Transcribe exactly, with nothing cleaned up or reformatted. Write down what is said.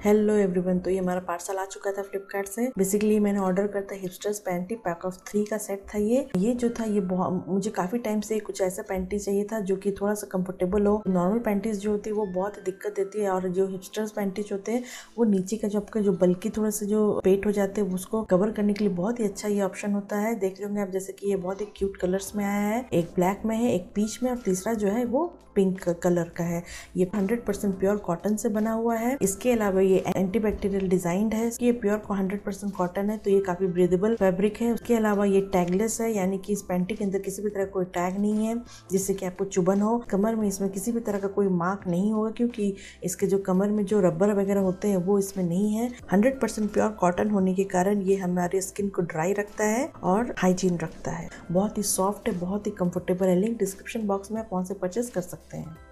Hello everyone, तो ये हमारा पार्सल आ चुका था फ्लिपकार्ट से। बेसिकली मैंने ऑर्डर करता hipsters panty pack of three का सेट था। ये ये जो था ये बहुत मुझे काफी टाइम से कुछ ऐसा पैंटी चाहिए था जो कि थोड़ा सा कंफर्टेबल हो। नॉर्मल पैंटीज जो होती है वो बहुत दिक्कत देती है, और जो हिपस्टर्स पैंटीज होते हैं वो नीचे का जो आपका जो बल्कि थोड़ा सा जो पेट हो जाते हैं उसको कवर करने के लिए बहुत ही अच्छा ये ऑप्शन होता है। देख रहे होंगे आप, जैसे कि ये बहुत ही क्यूट कलर्स में आया है। एक ब्लैक में है, एक पीच में, और तीसरा जो है वो पिंक कलर का है। ये हंड्रेड परसेंट प्योर कॉटन से बना हुआ है। इसके अलावा ये एंटीबैक्टीरियल डिजाइंड है। ये प्योर को हंड्रेड परसेंट कॉटन है, तो ये काफी ब्रीदेबल फैब्रिक है। उसके अलावा ये टैगलेस है, यानी कि इस पैंटी के अंदर किसी भी तरह कोई टैग नहीं है जिससे कि आपको चुभन हो। कमर में इसमें किसी भी तरह का कोई मार्क नहीं होगा, क्योंकि इसके जो कमर में जो रबर वगैरह होते हैं वो इसमें नहीं है। हंड्रेड परसेंट प्योर कॉटन होने के कारण ये हमारे स्किन को ड्राई रखता है और हाइजीन रखता है। बहुत ही सॉफ्ट है, बहुत ही कंफर्टेबल है। लिंक डिस्क्रिप्शन बॉक्स में आप वहाँ से परचेस कर सकते हैं।